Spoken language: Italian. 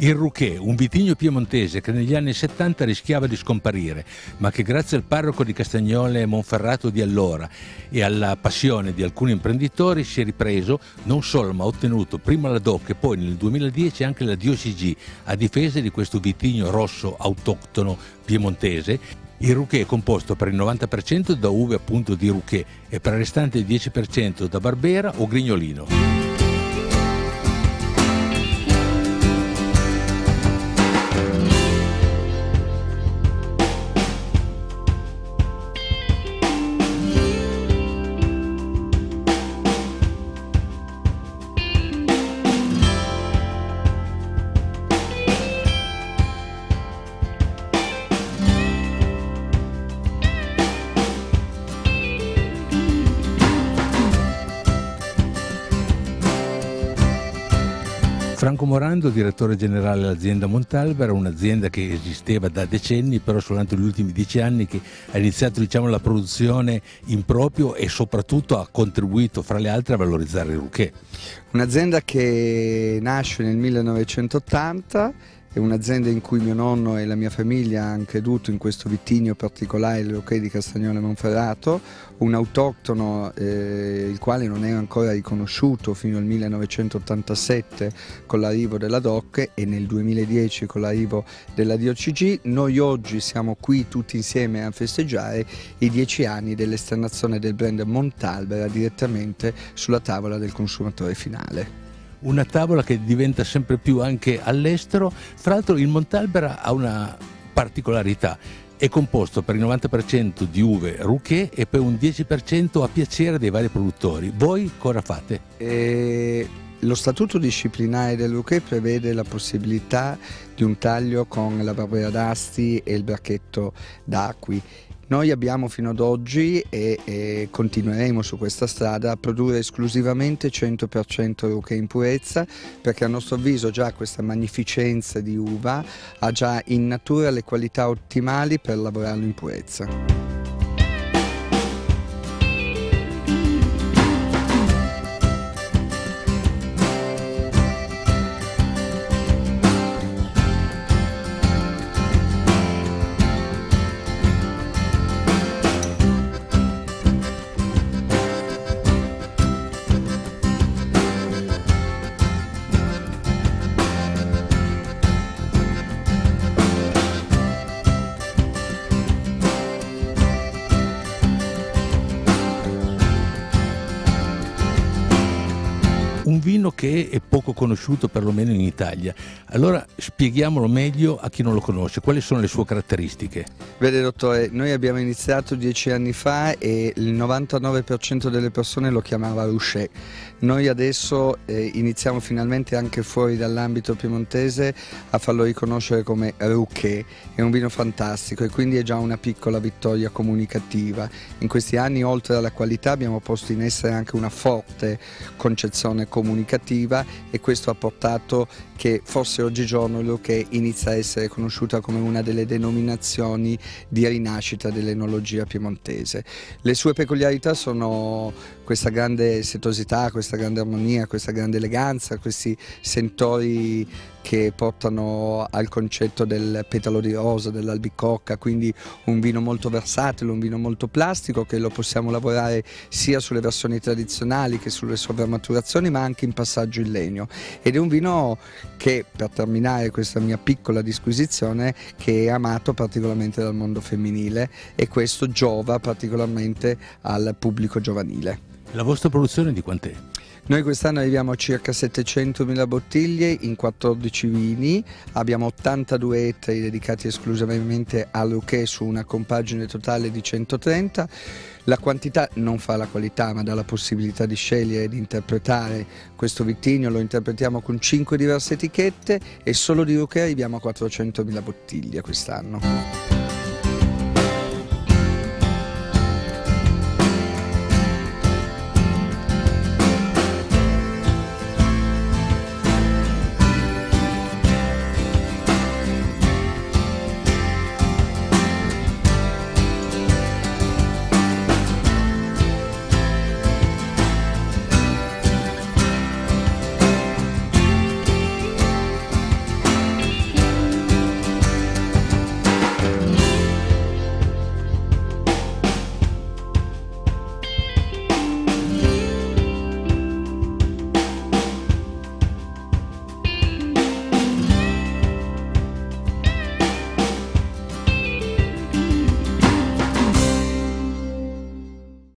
Il Ruché, un vitigno piemontese che negli anni 70 rischiava di scomparire, ma che grazie al parroco di Castagnole Monferrato di allora e alla passione di alcuni imprenditori si è ripreso non solo, ma ha ottenuto prima la DOC e poi nel 2010 anche la DOCG a difesa di questo vitigno rosso autoctono piemontese. Il Ruché è composto per il 90% da uve appunto di Ruché e per il restante 10% da Barbera o Grignolino. Franco Morando, direttore generale dell'azienda Montalbera, un'azienda che esisteva da decenni, però soltanto negli ultimi 10 anni che ha iniziato la produzione in proprio e soprattutto ha contribuito fra le altre a valorizzare il Ruché. Un'azienda che nasce nel 1980, è un'azienda in cui mio nonno e la mia famiglia hanno creduto in questo vitigno particolare, il Ruché di Castagnole Monferrato, un autoctono il quale non era ancora riconosciuto fino al 1987 con l'arrivo della DOC e nel 2010 con l'arrivo della DOCG. Noi oggi siamo qui tutti insieme a festeggiare i 10 anni dell'esternazione del brand Montalbera direttamente sulla tavola del consumatore finale. Una tavola che diventa sempre più anche all'estero. Fra l'altro il Montalbera ha una particolarità, è composto per il 90% di uve Ruché e poi un 10% a piacere dei vari produttori. Voi cosa fate? Lo statuto disciplinare del Ruché prevede la possibilità di un taglio con la Barbera d'Asti e il bracchetto d'Acqui. Noi abbiamo fino ad oggi e continueremo su questa strada a produrre esclusivamente 100% Ruché in purezza, perché a nostro avviso già questa magnificenza di uva ha già in natura le qualità ottimali per lavorarlo in purezza. Un vino che è poco conosciuto perlomeno in Italia, allora spieghiamolo meglio a chi non lo conosce, quali sono le sue caratteristiche? Vede dottore, noi abbiamo iniziato 10 anni fa e il 99% delle persone lo chiamava Ruché. Noi adesso iniziamo finalmente anche fuori dall'ambito piemontese a farlo riconoscere come Ruché. È un vino fantastico e quindi è già una piccola vittoria comunicativa. In questi anni oltre alla qualità abbiamo posto in essere anche una forte concezione comunicativa e questo ha portato che forse oggigiorno il Ruché inizia a essere conosciuta come una delle denominazioni di rinascita dell'enologia piemontese. Le sue peculiarità sono questa grande setosità, questa grande armonia, questa grande eleganza, questi sentori che portano al concetto del petalo di rosa, dell'albicocca, quindi un vino molto versatile, un vino molto plastico che lo possiamo lavorare sia sulle versioni tradizionali che sulle sovramaturazioni, ma anche in passaggio in legno. Ed è un vino che, per terminare questa mia piccola disquisizione, che è amato particolarmente dal mondo femminile e questo giova particolarmente al pubblico giovanile. La vostra produzione di quant'è? Noi quest'anno arriviamo a circa 700.000 bottiglie in 14 vini, abbiamo 82 ettari dedicati esclusivamente al Ruché su una compagine totale di 130. La quantità non fa la qualità, ma dà la possibilità di scegliere e di interpretare questo vitigno. Lo interpretiamo con 5 diverse etichette e solo di Ruché arriviamo a 400.000 bottiglie quest'anno.